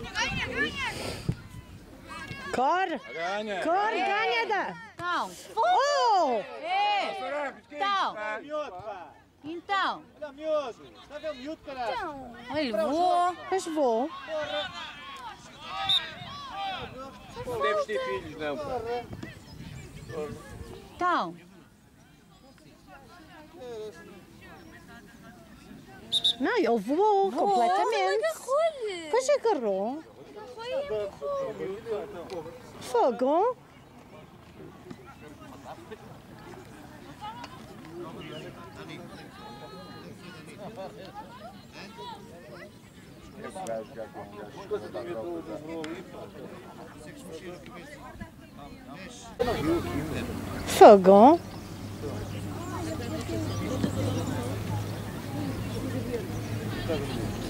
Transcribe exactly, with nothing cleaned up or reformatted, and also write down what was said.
Corre! Ganha! Corre, ganha! Da. Então, Oh! é. Então, então, Olha miúdo, está a ver o miúdo, caralho? olha, vou. Mas vou. Não deves ter filhos, não. Pá. Então, Não, ele voou completamente. Agarrou-lhe. Pois agarrou. Fogo. Fogo. Está